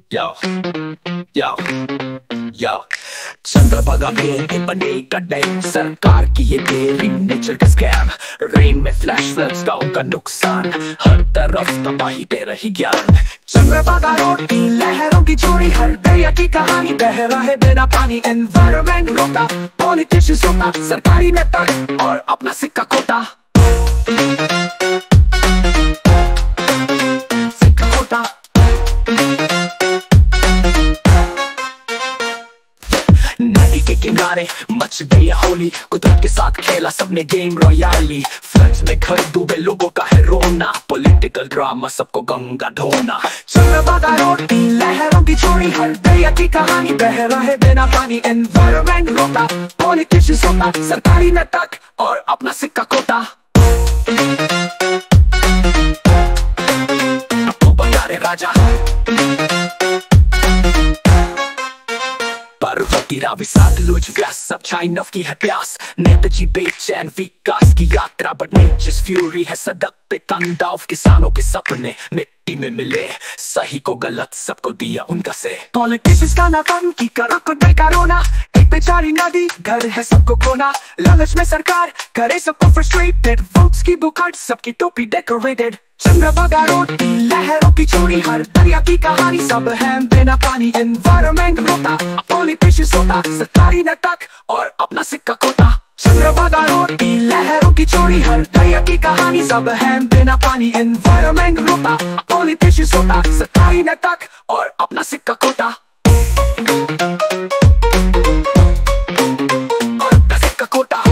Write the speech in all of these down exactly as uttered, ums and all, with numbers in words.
Yo, yo, yo. Chandrabhaga में बने गड्ढे, सरकार की ये तेरी नेचर का स्कैम। रेन में फ्लैश फ्लड्स का उनका नुकसान, हर तरफ तबाही दे रही ज्ञान। चंद्रभागा रोड की लहरों की चोरी, हर दरिया की कहानी बह रहे बिना पानी। एनवायरमेंट रोता, पॉलिटिशियंस रोता, सरकारी नेता और अपना सिक्का खोता। सिक्का खोता। नदी के किनारे मच गई होली, कुदरत के साथ खेला सबने गेम रॉयली। फ्लड्स में घर डूबे लोगों का है रोना, पॉलिटिकल ड्रामा सबको गंगा ढोना। चंद्रभागा रोड की लहरों की चोरी, हर दरिया की कहानी बह रहे बिना पानी। एनवायरमेंट रोता, पॉलिटिशियंस रोता, सरकारी नेता और अपना सिक्का खोता। तो बंगारे राजा पार्वती रावी साथ लूज ग्लास, सब चाइनफ की है प्यास। नेताजी बेचैन विकास की यात्रा, बट नेचर्स फ्यूरी है सड़क पे तंदाव। किसानों के सपने मिट्टी में मिले, सही को गलत सबको दिया उनका से। पॉलिटिशियंस का नाकाम की करो को बेकारोना, एक बेचारी नदी घर है सबको खोना। लालच में सरकार करे सबको फ्रस्ट्रेटेड, वोट्स की बुखार सबकी टोपी डेकोरेटेड। चंद्रभागा रोड की लहरों की चोरी, हर दरिया की कहानी सब है बिना पानी। एनवायरमेंट रोता, पॉलिटिशियंस रोता, सरकारी नेता और अपना सिक्का खोता। चंद्रभागा रोड की लहरों की चोरी, हर दरिया की कहानी सब है बिना पानी। एनवायरमेंट रोता, पॉलिटिशियंस रोता, सरकारी नेता और अपना सिक्का खोता। और अपना सिक्का खोता।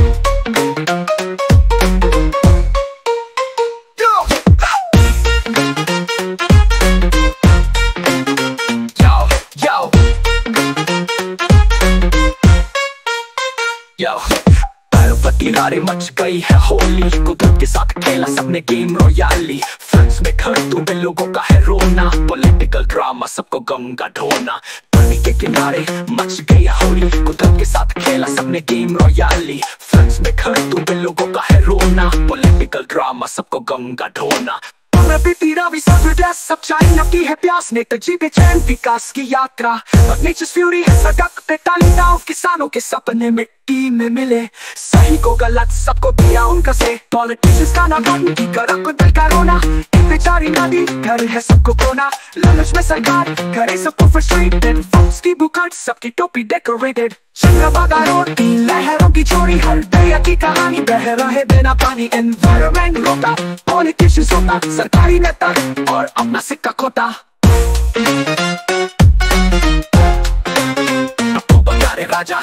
किनारे मच गई है होली, कुदरत के साथ खेला सबने गेम रॉयली। फ्लड्स में घर डूबे लोगों का है रोना, पॉलिटिकल ड्रामा सबको गंगा ढोना। नदी के किनारे मच गई है होली, कुदरत के साथ खेला सबने गेम रॉयली। फ्लड्स में घर डूबे लोगों का है रोना, पॉलिटिकल ड्रामा सबको गंगा ढोना। सब चाइनफ की है प्यास, नेताजी बेचैन विकास की यात्रा। नेचर्स फ्यूरी है सड़क पे तंदाव, किसानों के सपने मिट्टी में मिले, सही को गलत सबको दिया उनका से। पॉलिटिशियंस का नाकाम की करो को बेकारोना, एक बेचारी नदी घर है सबको खोना। लालच में सरकार करे सबको फ्रस्ट्रेटेड, वोट्स की बुखार सबकी टोपी डेकोरेटेड। चंद्रभागा रोड की लहरों की चोरी, हर दरिया की कहानी बह रहे बिना पानी। एनवायरमेंट रोता, पॉलिटिशियंस रोता, सरकारी नेता और अपना सिक्का खोता। तो बंगारे राजा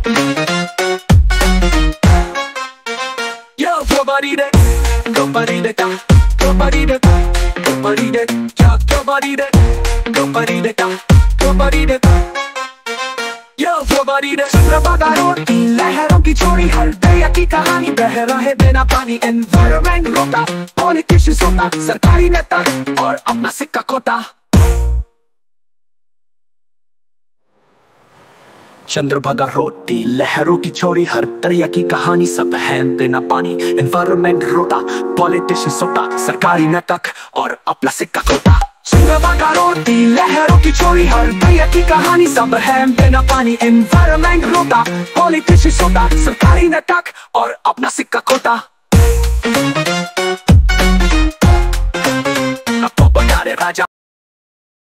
Yo, go body that, go body that, go body that, go body that, go body that, go body that, go body that. Yo, go body that. Chandrabhaga road की लहरों की चोरी, हर दरिया की कहानी बह रहे बिना पानी। एनवायरमेंट रोता, पॉलिटिशियंस रोता, सरकारी नेता और अपना सिक्का खोता। चंद्रभागा रोड की लहरों की चोरी, हर दरिया की कहानी सब है बिना पानी। एनवायरमेंट रोता, पॉलिटिशियंस रोता, सरकारी नेता और अपना सिक्का खोता। चंद्रभागा रोड की लहरों की चोरी, हर दरिया की कहानी सब है बिना पानी। एनवायरमेंट रोता, पॉलिटिशियंस रोता, सरकारी नेता और अपना सिक्का खोता।